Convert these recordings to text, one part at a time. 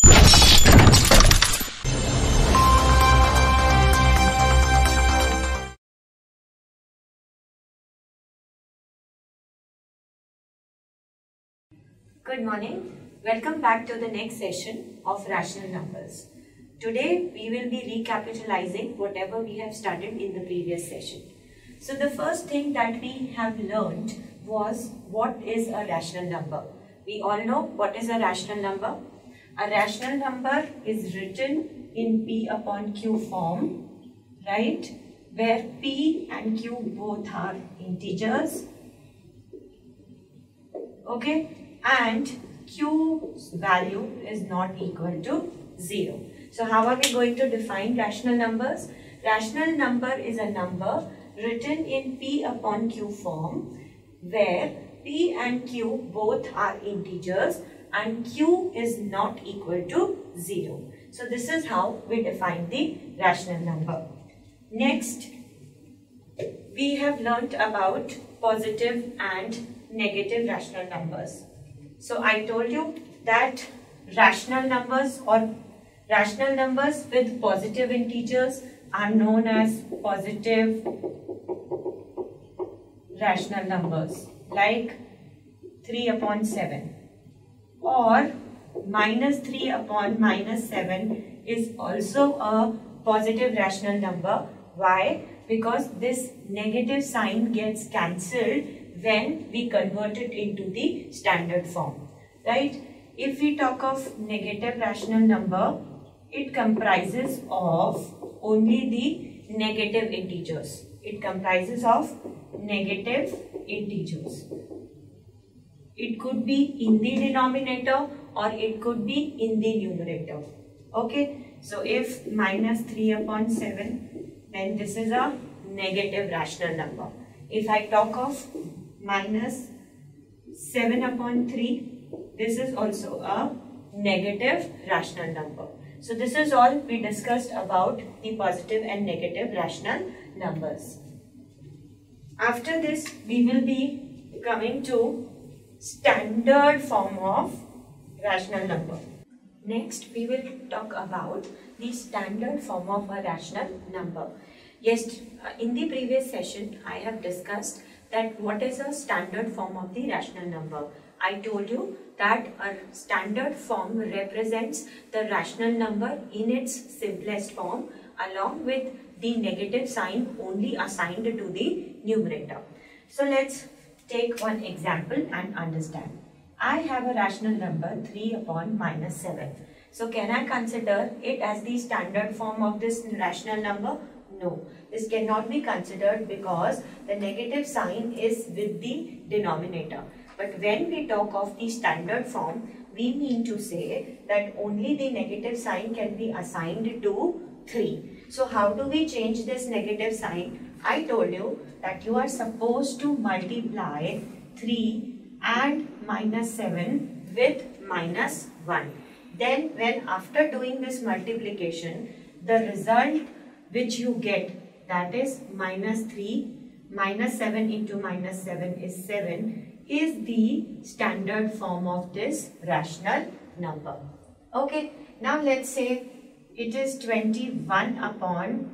Good morning. Welcome back to the next session of rational numbers. Today we will be recapitalizing whatever we have studied in the previous session. So the first thing that we have learned was what is a rational number. We all know what is a rational number. A rational number is written in P upon Q form, right? Where P and Q both are integers, okay? And Q's value is not equal to 0. So how are we going to define rational numbers? Rational number is a number written in P upon Q form where P and Q both are integers and Q is not equal to 0. So this is how we define the rational number. Next, we have learnt about positive and negative rational numbers. So I told you that rational numbers or rational numbers with positive integers are known as positive rational numbers, like 3 upon 7, or minus 3 upon minus 7 is also a positive rational number. Why? Because this negative sign gets cancelled when we convert it into the standard form, right? If we talk of negative rational number, it comprises of only the negative integers. It comprises of negative integers. It could be in the denominator or it could be in the numerator. Okay, so if minus 3 upon 7, then this is a negative rational number. If I talk of minus 7 upon 3, this is also a negative rational number. So this is all we discussed about the positive and negative rational numbers. After this, we will be coming to standard form of rational number. Next, we will talk about the standard form of a rational number. Yes, in the previous session, I have discussed that what is a standard form of the rational number. I told you that a standard form represents the rational number in its simplest form along with the negative sign only assigned to the numerator. So let's take one example and understand. I have a rational number 3 upon minus 7. So can I consider it as the standard form of this rational number? No, this cannot be considered because the negative sign is with the denominator. But when we talk of the standard form, we mean to say that only the negative sign can be assigned to 3. So how do we change this negative sign? I told you that you are supposed to multiply 3 and minus 7 with minus 1. Then when after doing this multiplication, the result which you get, that is minus 3 minus 7 into minus 7 is 7, is the standard form of this rational number. Okay, now let's say it is 21 upon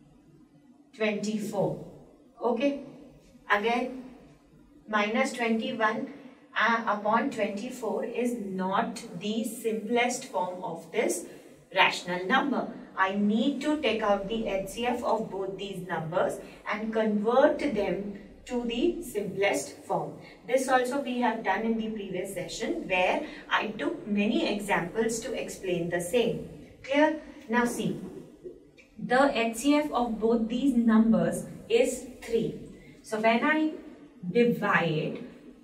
24. Okay, again minus 21 upon 24 is not the simplest form of this rational number. I need to take out the HCF of both these numbers and convert them to the simplest form. This also we have done in the previous session where I took many examples to explain the same. Clear? Now see, the HCF of both these numbers is 3. So when I divide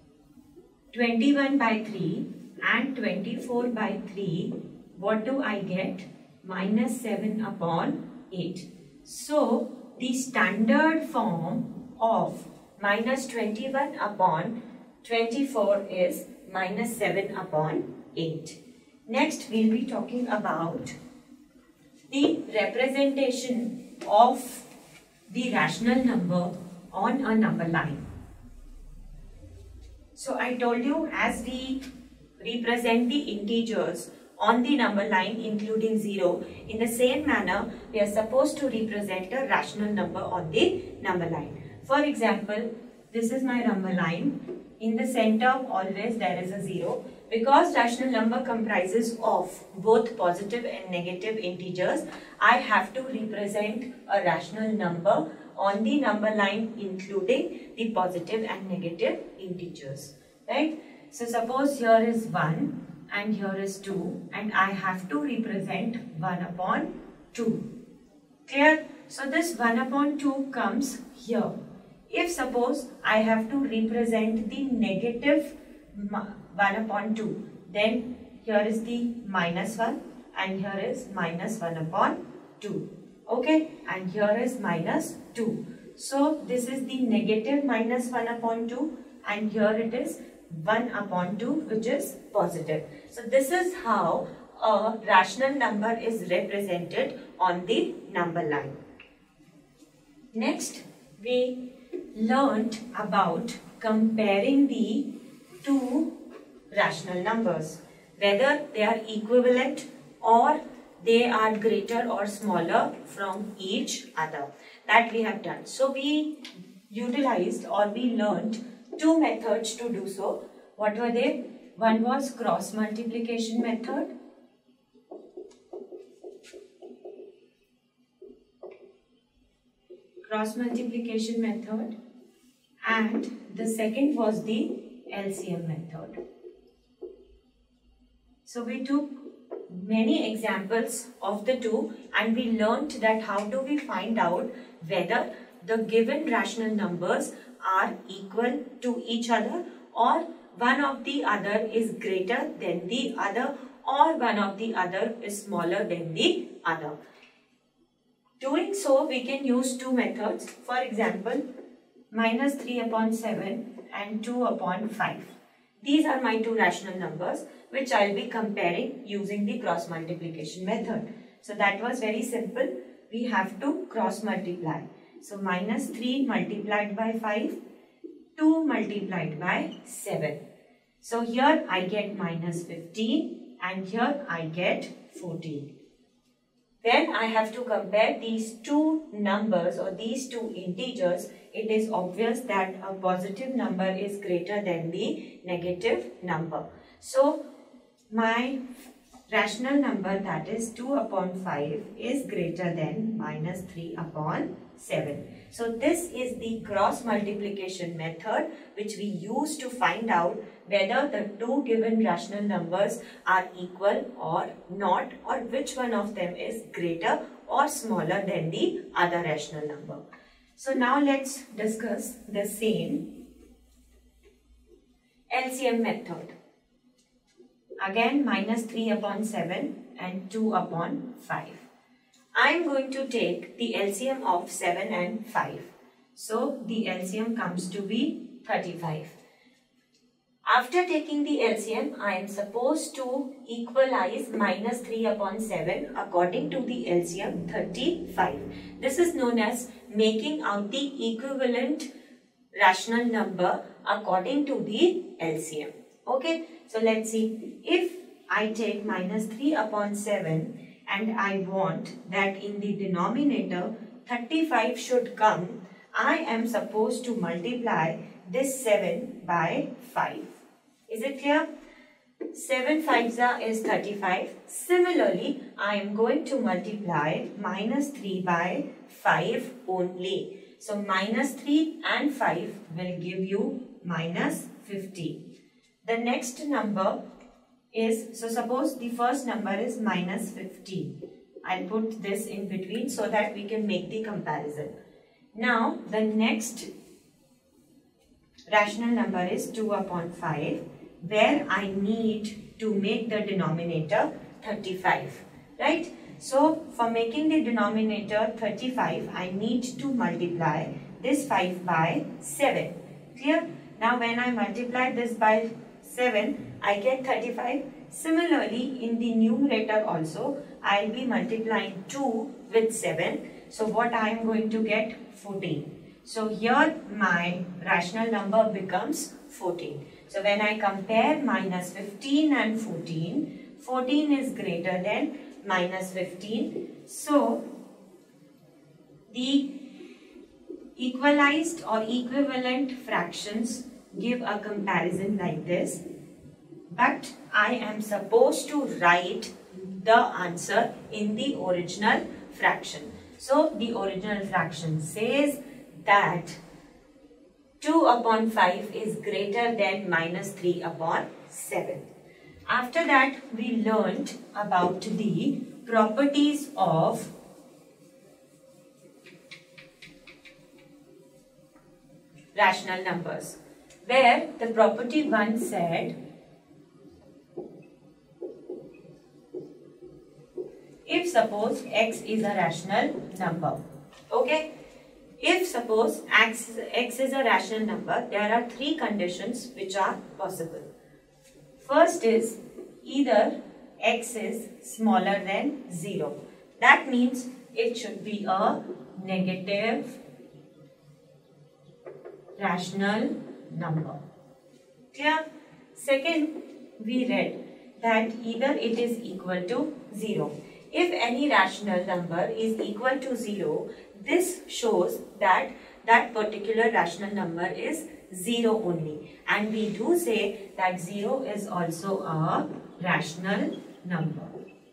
21 by 3 and 24 by 3, what do I get? Minus 7 upon 8. So the standard form of minus 21 upon 24 is minus 7 upon 8. Next, we will be talking about the representation of the rational number on a number line. So I told you, as we represent the integers on the number line including 0, in the same manner we are supposed to represent a rational number on the number line. For example, this is my number line. In the center always there is a 0. Because rational number comprises of both positive and negative integers, I have to represent a rational number on the number line including the positive and negative integers. Right? So suppose here is 1 and here is 2 and I have to represent 1 upon 2. Clear? So this 1 upon 2 comes here. If suppose I have to represent the negative 1 upon 2, then here is the minus 1 and here is minus 1 upon 2. Okay, and here is minus 2. So this is the negative minus 1 upon 2 and here it is 1 upon 2 which is positive. So this is how a rational number is represented on the number line. Next, we learnt about comparing the two rational numbers, whether they are equivalent or they are greater or smaller from each other. That we have done. So we utilized or we learnt two methods to do so. What were they? One was cross multiplication method. Cross multiplication method, and the second was the LCM method. So we took many examples of the two and we learnt that how do we find out whether the given rational numbers are equal to each other or one of the other is greater than the other or one of the other is smaller than the other. Doing so, we can use two methods. For example, minus 3 upon 7 and 2 upon 5. These are my two rational numbers which I will be comparing using the cross multiplication method. So that was very simple. We have to cross multiply. So minus 3 multiplied by 5, 2 multiplied by 7. So here I get minus 15 and here I get 14. Then I have to compare these two numbers or these two integers. It is obvious that a positive number is greater than the negative number. So my rational number, that is 2 upon 5, is greater than minus 3 upon 7. So this is the cross multiplication method which we use to find out whether the two given rational numbers are equal or not, or which one of them is greater or smaller than the other rational number. So now let's discuss the same LCM method. Again minus 3 upon 7 and 2 upon 5. I am going to take the LCM of 7 and 5. So the LCM comes to be 35. After taking the LCM, I am supposed to equalize minus 3 upon 7 according to the LCM 35. This is known as making out the equivalent rational number according to the LCM. Okay, so let's see. If I take minus 3 upon 7 and I want that in the denominator 35 should come, I am supposed to multiply this 7 by 5. Is it clear? 7 5s is 35. Similarly, I am going to multiply minus 3 by 5 only. So minus 3 and 5 will give you minus 50. The next number is, so suppose the first number is minus 15. I'll put this in between so that we can make the comparison. Now the next rational number is 2 upon 5, where I need to make the denominator 35, right? So for making the denominator 35, I need to multiply this 5 by 7. Clear? Now when I multiply this by 7, I get 35. Similarly, in the numerator also, I will be multiplying 2 with 7. So what I am going to get? 14. So here my rational number becomes 14. So when I compare minus 15 and 14, 14 is greater than minus 15. So the equalized or equivalent fractions give a comparison like this, but I am supposed to write the answer in the original fraction. So the original fraction says that 2 upon 5 is greater than minus 3 upon 7. After that, we learnt about the properties of rational numbers, where the property 1 said if suppose x is a rational number. Okay, if suppose x is a rational number, there are three conditions which are possible. First is either x is smaller than 0. That means it should be a negative rational number. Clear? Second, we read that either it is equal to 0. If any rational number is equal to 0, this shows that that particular rational number is 0 only. And we do say that 0 is also a rational number.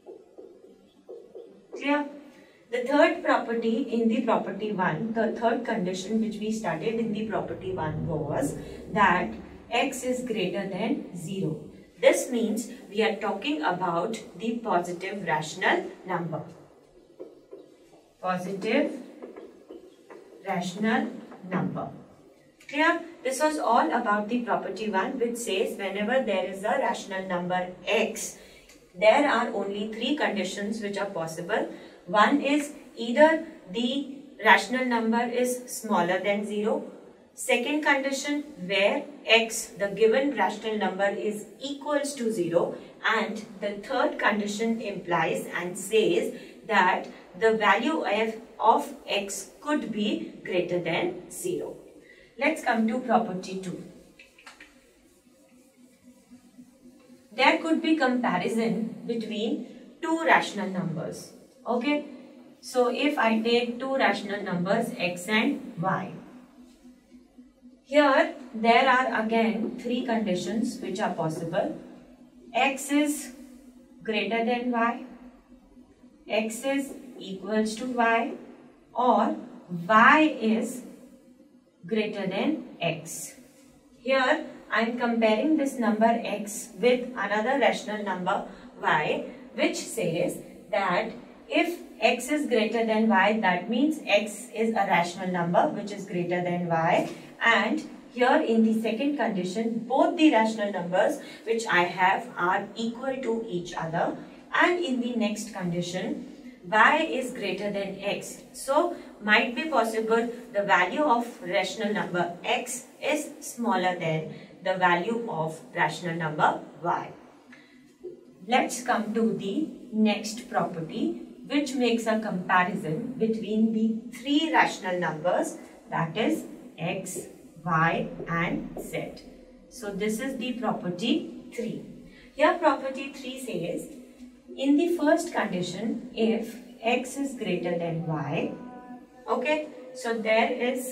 Clear? The third property in the property 1, the third condition which we studied in the property 1 was that x is greater than 0. This means we are talking about the positive rational number. Positive rational number. Clear? This was all about the property 1, which says whenever there is a rational number x, there are only three conditions which are possible. One is either the rational number is smaller than 0. Second condition, where x, the given rational number, is equals to 0. And the third condition implies and says that the value of x could be greater than 0. Let's come to property 2. There could be comparison between two rational numbers. Okay, so if I take two rational numbers x and y, here there are again three conditions which are possible. X is greater than y, x is equals to y, or y is greater than x. Here I am comparing this number x with another rational number y, which says that if x is greater than y, that means x is a rational number which is greater than y. And here in the second condition, both the rational numbers which I have are equal to each other. And in the next condition, y is greater than x. So might be possible the value of rational number x is smaller than the value of rational number y. Let's come to the next property, which makes a comparison between the three rational numbers, that is x, y and z. So this is the property 3. Here property 3 says, in the first condition, if x is greater than y, okay, so there is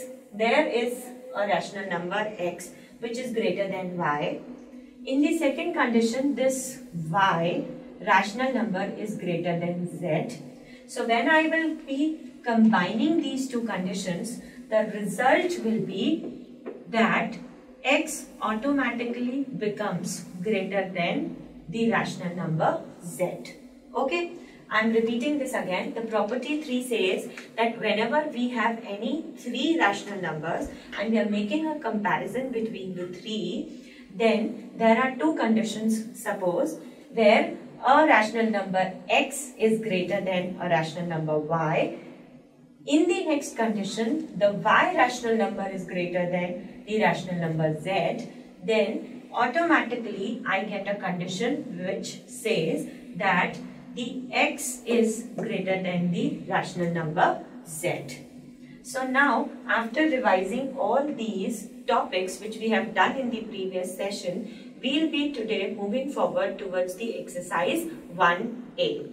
a rational number x which is greater than y. In the second condition, this y rational number is greater than z. So when I will be combining these two conditions, the result will be that x automatically becomes greater than the rational number z. Okay, I am repeating this again. The property 3 says that whenever we have any three rational numbers and we are making a comparison between the three, then there are two conditions, suppose, where a rational number x is greater than a rational number y. In the next condition, the y rational number is greater than the rational number z. Then automatically I get a condition which says that the x is greater than the rational number z. So now, after revising all these topics which we have done in the previous session, we'll be today moving forward towards the exercise 1A.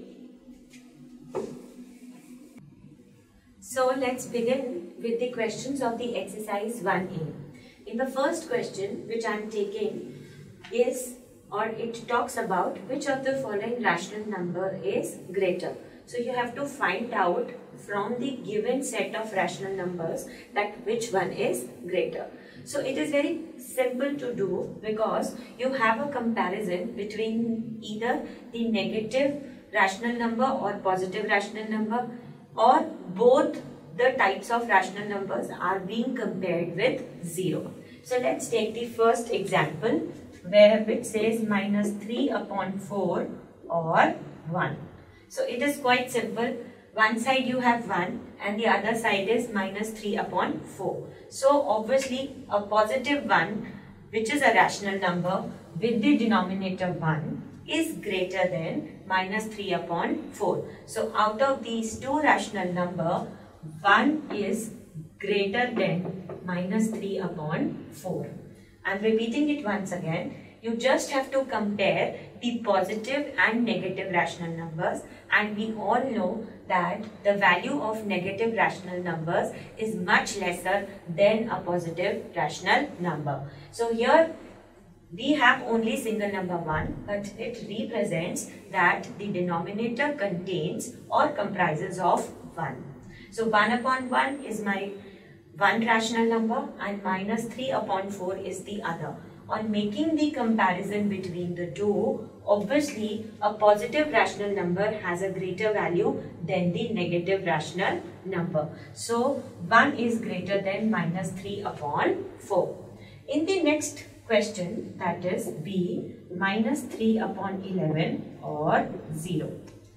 So let's begin with the questions of the exercise 1A. In the first question which I am taking is, or it talks about which of the following rational number is greater. So you have to find out from the given set of rational numbers that which one is greater. So it is very simple to do because you have a comparison between either the negative rational number or positive rational number, or both the types of rational numbers are being compared with 0. So let's take the first example which says minus 3 upon 4 or 1. So it is quite simple. One side you have 1 and the other side is minus 3 upon 4. So obviously a positive 1, which is a rational number with the denominator 1, is greater than minus 3 upon 4. So out of these two rational number, 1 is greater than minus 3 upon 4. I am repeating it once again. You just have to compare the positive and negative rational numbers, and we all know that the value of negative rational numbers is much lesser than a positive rational number. So here we have only single number 1, but it represents that the denominator contains or comprises of 1. So 1 upon 1 is my one rational number and minus 3 upon 4 is the other. On making the comparison between the two, obviously a positive rational number has a greater value than the negative rational number. So 1 is greater than minus 3 upon 4. In the next question, that is B, minus 3 upon 11 or 0.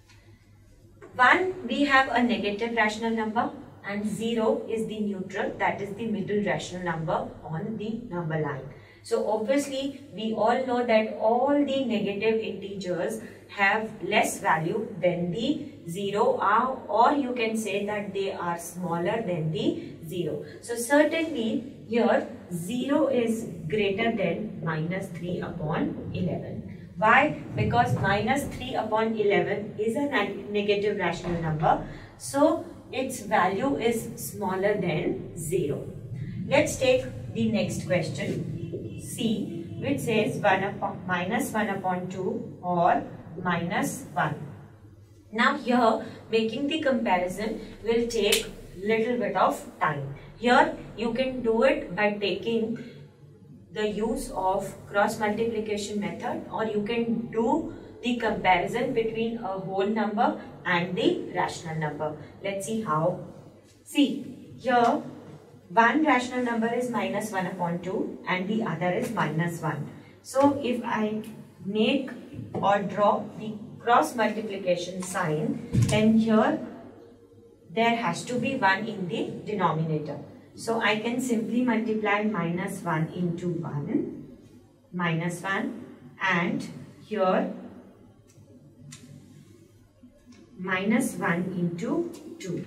1, we have a negative rational number, and 0 is the neutral, that is the middle rational number on the number line. So obviously we all know that all the negative integers have less value than the 0 or you can say that they are smaller than the 0. So certainly here 0 is greater than minus 3 upon 11. Why? Because minus 3 upon 11 is a negative rational number. So its value is smaller than 0. Let's take the next question, C, which says minus 1 upon 2 or minus 1. Now here making the comparison will take little bit of time. Here you can do it by taking the use of cross multiplication method, or you can do the comparison between a whole number and the rational number. Let's see how. See, here one rational number is minus 1 upon 2 and the other is minus 1. So if I make or draw the cross multiplication sign, then here there has to be 1 in the denominator. So I can simply multiply minus 1 into 1, minus 1, and here minus 1 into 2.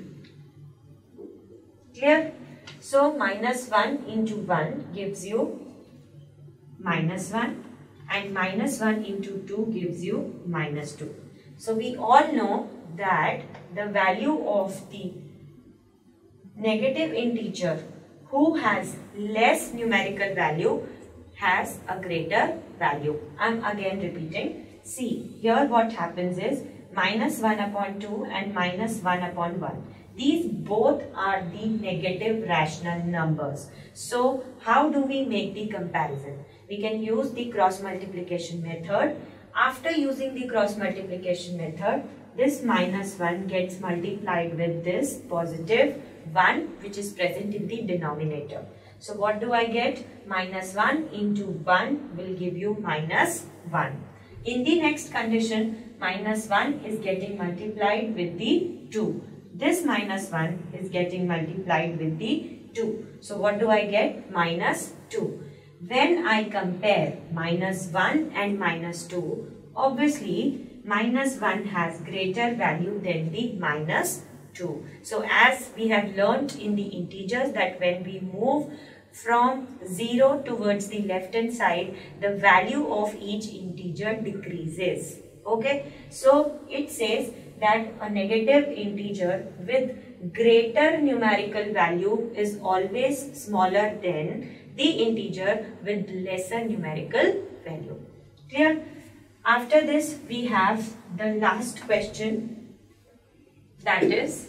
Clear? So minus 1 into 1 gives you minus 1 and minus 1 into 2 gives you minus 2. So we all know that the value of the negative integer who has less numerical value has a greater value. I am again repeating. See, here what happens is minus 1 upon 2 and minus 1 upon 1. These both are the negative rational numbers. So how do we make the comparison? We can use the cross multiplication method. After using the cross multiplication method, this minus 1 gets multiplied with this positive 1 which is present in the denominator. So what do I get? Minus 1 into 1 will give you minus 1. In the next condition, minus 1 is getting multiplied with the 2. This minus 1 is getting multiplied with the 2. So what do I get? Minus 2. When I compare minus 1 and minus 2, obviously minus 1 has greater value than the minus 2. So as we have learnt in the integers that when we move from 0 towards the left hand side, the value of each integer decreases. Okay, so it says that a negative integer with greater numerical value is always smaller than the integer with lesser numerical value. Clear? After this, we have the last question, that is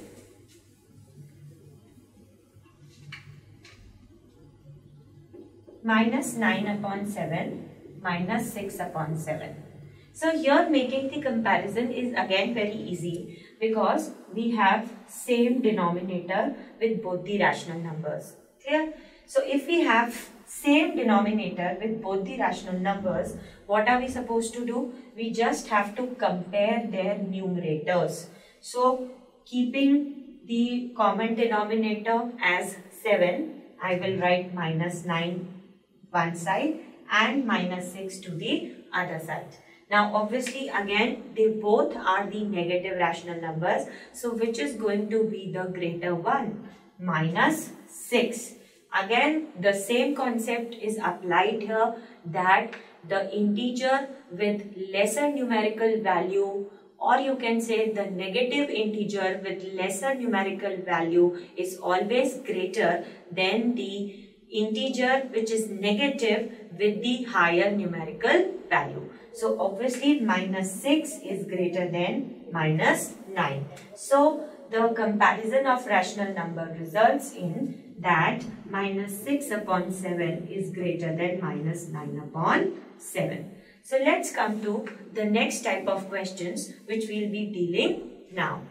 minus 9 upon 7 minus 6 upon 7. So here making the comparison is again very easy because we have same denominator with both the rational numbers. Clear? So if we have same denominator with both the rational numbers, what are we supposed to do? We just have to compare their numerators. So keeping the common denominator as 7, I will write minus 9 one side and minus 6 to the other side. Now obviously again they both are the negative rational numbers. So which is going to be the greater one? Minus 6. Again the same concept is applied here, that the integer with lesser numerical value, or you can say the negative integer with lesser numerical value, is always greater than the integer which is negative with the higher numerical value. So obviously minus 6 is greater than minus 9. So the comparison of rational number results in that minus 6 upon 7 is greater than minus 9 upon 7. So let's come to the next type of questions which we will be dealing now.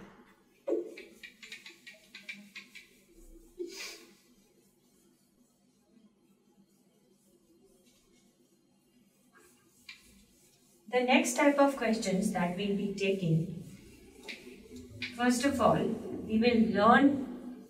The next type of questions that we will be taking, first of all, we will learn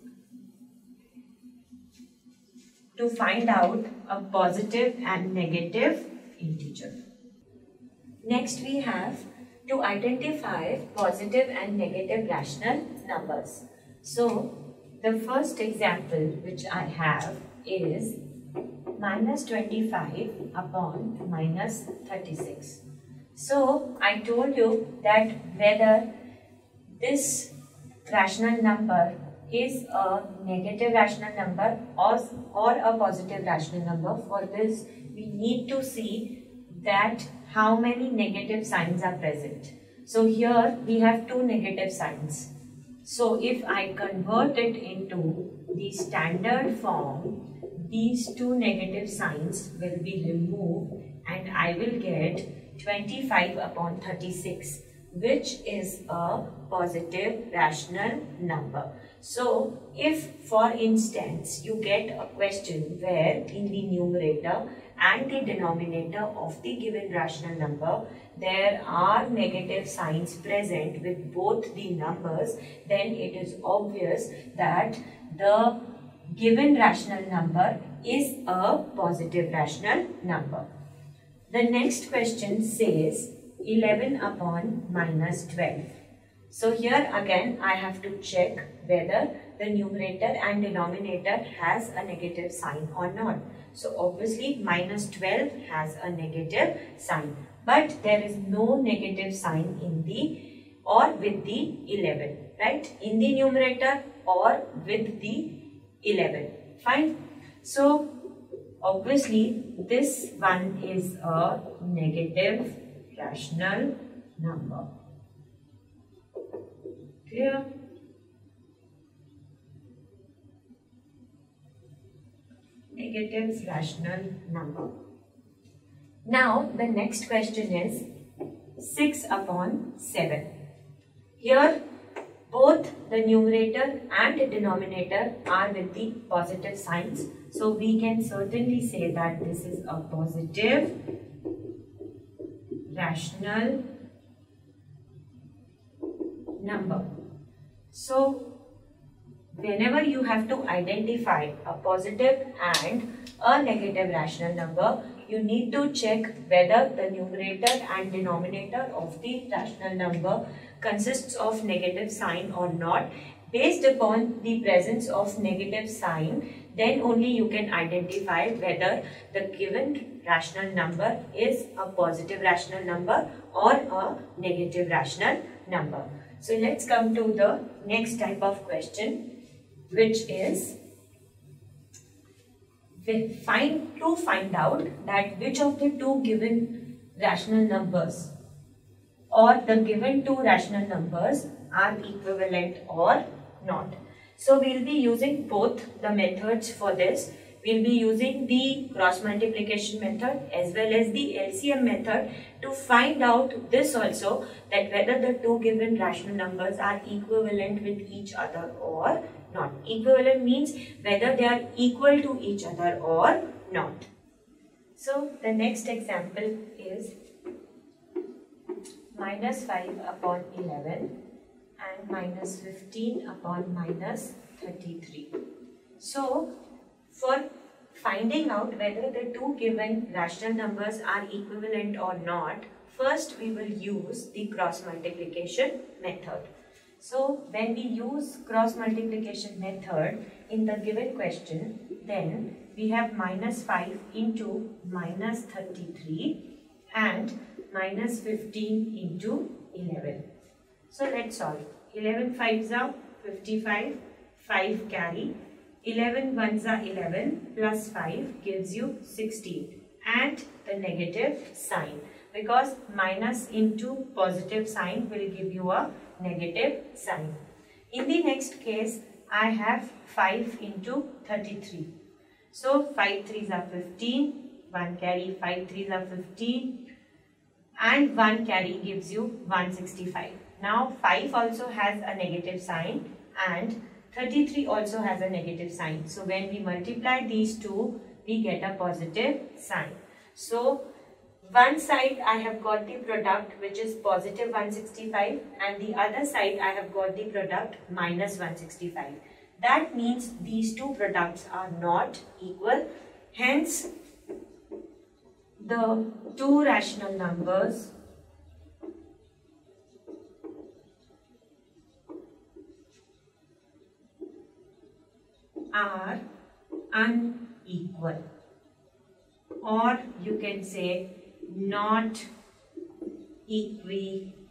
to find out a positive and negative integer. Next we have to identify positive and negative rational numbers. So the first example which I have is minus 25 upon minus 36. So I told you that whether this rational number is a negative rational number or a positive rational number. For this we need to see that how many negative signs are present. So here we have two negative signs. So if I convert it into the standard form, these two negative signs will be removed and I will get 25 upon 36, which is a positive rational number. So if for instance you get a question where in the numerator and the denominator of the given rational number there are negative signs present with both the numbers, then it is obvious that the given rational number is a positive rational number. The next question says 11 upon minus 12. So here again I have to check whether the numerator and denominator has a negative sign or not. So obviously minus 12 has a negative sign, but there is no negative sign in the or with the 11, right? In the numerator or with the 11. Fine. So obviously this one is a negative rational number. Clear? Negative rational number. Now the next question is 6 upon 7. Here both the numerator and the denominator are with the positive signs. So we can certainly say that this is a positive rational number. So whenever you have to identify a positive and a negative rational number, you need to check whether the numerator and denominator of the rational number consists of negative sign or not. Based upon the presence of negative sign, then only you can identify whether the given rational number is a positive rational number or a negative rational number. So let's come to the next type of question, which is to find out that which of the two given rational numbers or the given two rational numbers are equivalent or not. So we'll be using both the methods for this. We'll be using the cross multiplication method as well as the LCM method to find out this also, that whether the two given rational numbers are equivalent with each other or not. Equivalent means whether they are equal to each other or not. So the next example is minus 5 upon 11 and minus 15 upon minus 33. So for finding out whether the two given rational numbers are equivalent or not, first we will use the cross multiplication method. So when we use cross multiplication method in the given question, then we have minus 5 into minus 33 and minus 15 into 11. So let's solve. 11 5s are 55, 5 carry, 11 1s are 11 plus 5 gives you 16 and the negative sign, because minus into positive sign will give you a negative sign. In the next case, I have 5 into 33. So 5 3s are 15, 1 carry, 5 3s are 15 and 1 carry gives you 165. Now 5 also has a negative sign and 33 also has a negative sign. So when we multiply these two, we get a positive sign. So one side I have got the product which is positive 165 and the other side I have got the product minus 165. That means these two products are not equal. Hence, the two rational numbers are unequal, or you can say not equivalent.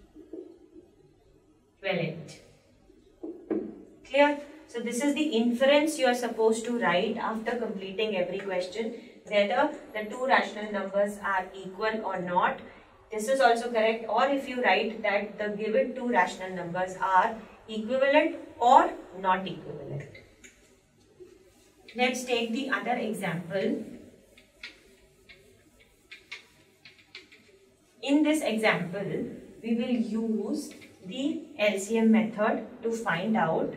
Clear? So this is the inference you are supposed to write after completing every question, whether the two rational numbers are equal or not. This is also correct. Or if you write that the given two rational numbers are equivalent or not equivalent. Let's take the other example. In this example, we will use the LCM method to find out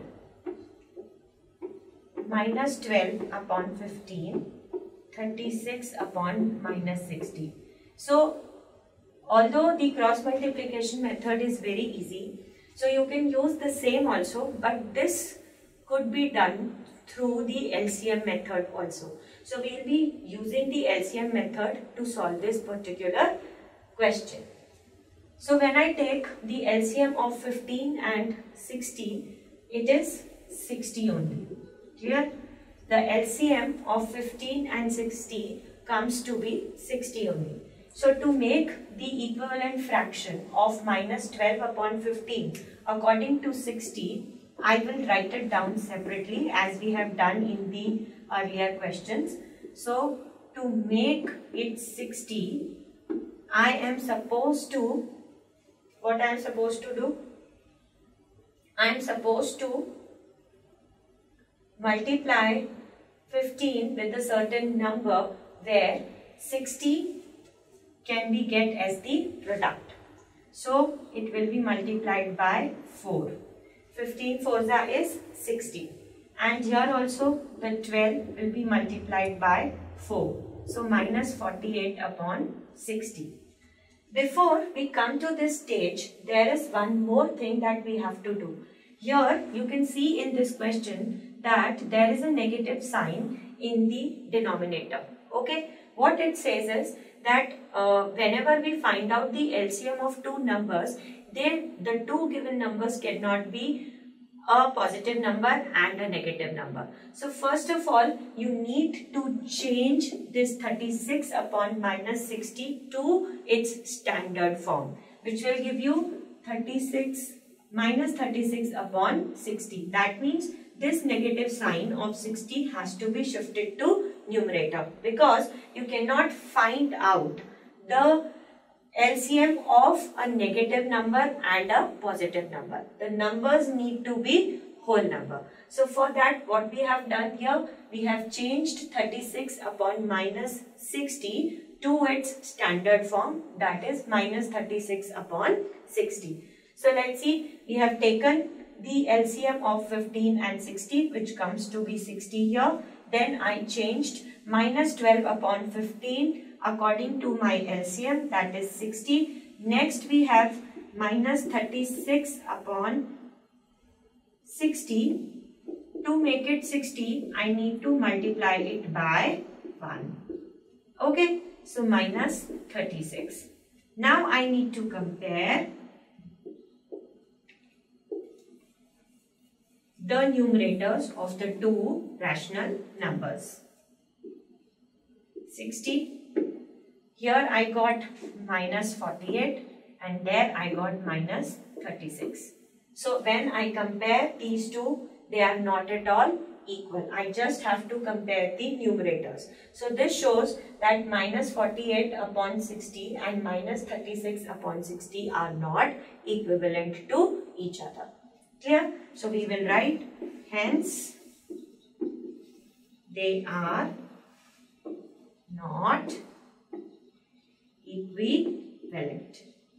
minus 12 upon 15, 36 upon minus 60. So, although the cross multiplication method is very easy, so you can use the same also, but this could be done through the LCM method also. So, we will be using the LCM method to solve this particular question. So, when I take the LCM of 15 and 60, it is 60 only. Clear? The LCM of 15 and 60 comes to be 60 only. So, to make the equivalent fraction of minus 12 upon 15 according to 60, I will write it down separately as we have done in the earlier questions. So, to make it 60, I am supposed to, what I am supposed to do? I am supposed to multiply 15 with a certain number where 60 can be get as the product. So, it will be multiplied by 4. 15 4s is 60. And here also the 12 will be multiplied by 4. So, minus 48 upon 60. Before we come to this stage, there is one more thing that we have to do. Here you can see in this question that there is a negative sign in the denominator. Okay, what it says is that whenever we find out the LCM of two numbers, the two given numbers cannot be a positive number and a negative number. So first of all, you need to change this 36 upon minus 60 to its standard form, which will give you 36 minus 36 upon 60. That means this negative sign of 60 has to be shifted to numerator, because you cannot find out the LCM of a negative number and a positive number. The numbers need to be whole number. So for that, what we have done here, we have changed 36 upon minus 60 to its standard form, that is minus 36 upon 60. So let's see, we have taken the LCM of 15 and 60, which comes to be 60 here. Then I changed minus 12 upon 15 according to my LCM, that is 60. Next we have minus 36 upon 60. To make it 60, I need to multiply it by 1. Okay, so minus 36. Now I need to compare the numerators of the two rational numbers. 60. Here I got minus 48 and there I got minus 36. So when I compare these two, they are not at all equal. I just have to compare the numerators. So this shows that minus 48 upon 60 and minus 36 upon 60 are not equivalent to each other. Clear? So we will write, hence they are not equivalent.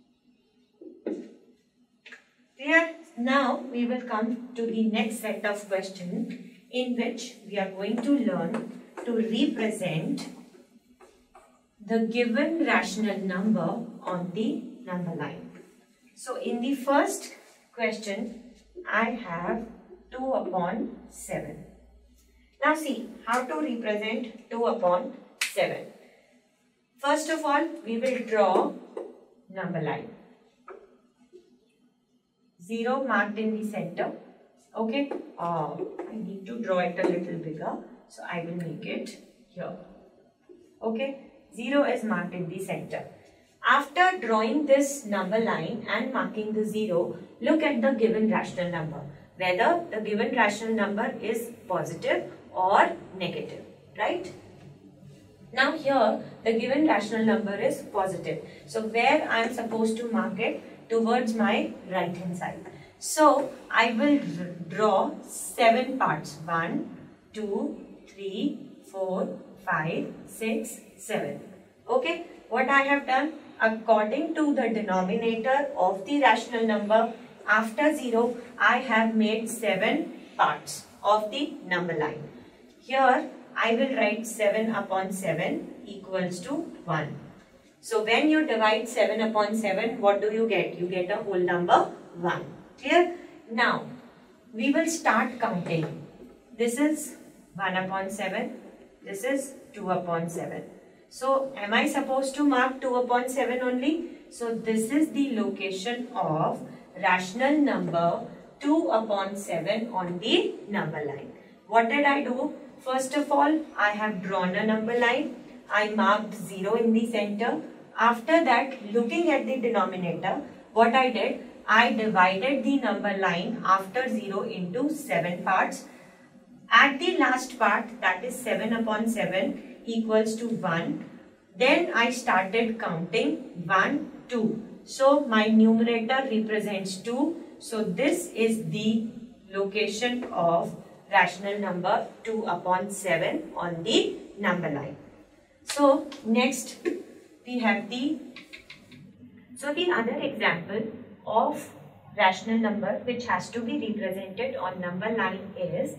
Clear? Now we will come to the next set of questions in which we are going to learn to represent the given rational number on the number line. So in the first question, I have 2 upon 7. Now see how to represent 2 upon 7. First of all, we will draw number line. 0 marked in the center. Okay, I need to draw it a little bigger, so I will make it here. Okay, 0 is marked in the center. After drawing this number line and marking the 0, look at the given rational number, whether the given rational number is positive or negative, right? Now here the given rational number is positive. So where I am supposed to mark it? Towards my right hand side. So I will draw 7 parts. 1, 2, 3, 4, 5, 6, 7. Okay, what I have done? According to the denominator of the rational number, after 0, I have made 7 parts of the number line. Here I will write 7 upon 7 equals to 1. So when you divide 7 upon 7, what do you get? You get a whole number 1. Clear? Now, we will start counting. This is 1 upon 7. This is 2 upon 7. So, am I supposed to mark 2 upon 7 only? So, this is the location of rational number 2 upon 7 on the number line. What did I do? First of all, I have drawn a number line. I marked 0 in the center. After that, looking at the denominator, what I did, I divided the number line after 0 into 7 parts. At the last part, that is 7 upon 7 equals to 1. Then I started counting 1, 2. So my numerator represents 2. So this is the location of rational number 2 upon 7 on the number line. So next we have the other example of rational number which has to be represented on number line is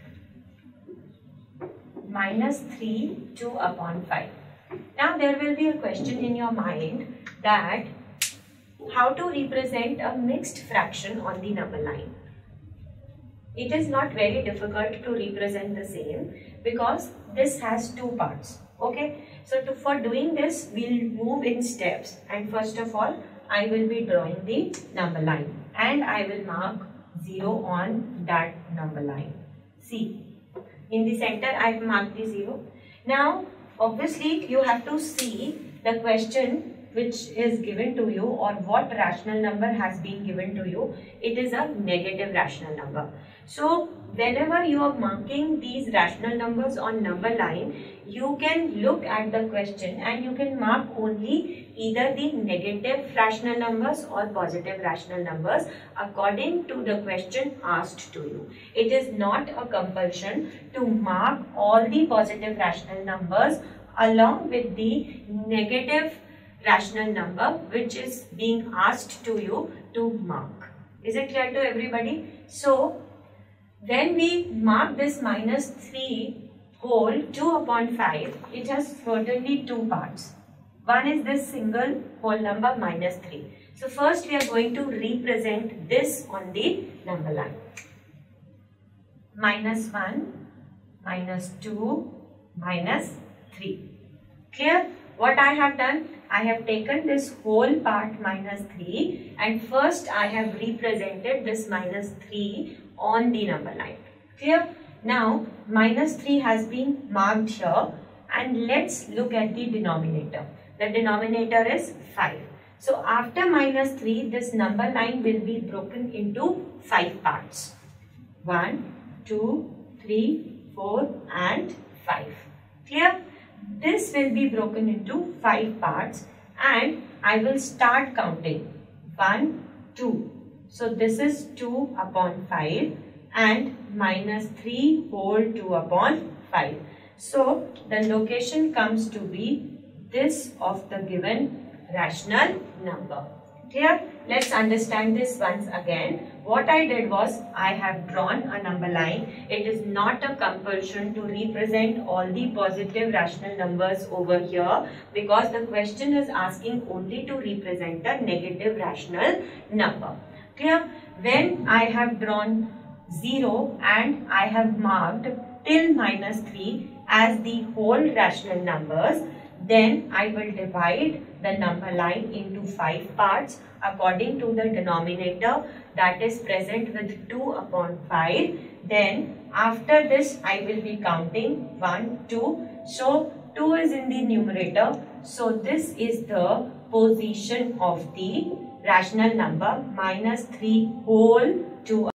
minus 3, 2 upon 5. Now there will be a question in your mind that how to represent a mixed fraction on the number line. It is not very difficult to represent the same because this has 2 parts. Okay, so for doing this, we'll move in steps, and first of all, I will be drawing the number line and I will mark 0 on that number line. See, in the center I have marked the 0. Now obviously you have to see the question which is given to you, or what rational number has been given to you. It is a negative rational number. So whenever you are marking these rational numbers on number line, you can look at the question and you can mark only either the negative rational numbers or positive rational numbers according to the question asked to you. It is not a compulsion to mark all the positive rational numbers along with the negative rational number which is being asked to you to mark. Is it clear to everybody? So when we mark this minus 3 whole 2 upon 5, it has certainly two parts. One is this single whole number minus 3. So first we are going to represent this on the number line. Minus 1, minus 2, minus 3. Clear? What I have done? I have taken this whole part minus 3 and first I have represented this minus 3 on the number line. Clear? Now minus 3 has been marked here, and let's look at the denominator. The denominator is 5. So after minus 3, this number line will be broken into 5 parts. 1, 2, 3, 4 and 5. Clear? This will be broken into 5 parts and I will start counting. 1, 2. So this is 2 upon 5 and minus 3 whole 2 upon 5. So the location comes to be this of the given rational number. Clear? Let's understand this once again. What I did was I have drawn a number line. It is not a compulsion to represent all the positive rational numbers over here, because the question is asking only to represent a negative rational number. Clear? When I have drawn 0 and I have marked till minus 3 as the whole rational numbers, then I will divide the number line into 5 parts according to the denominator that is present with 2 upon 5. Then after this I will be counting 1, 2. So 2 is in the numerator. So this is the position of the rational number minus 3 whole 2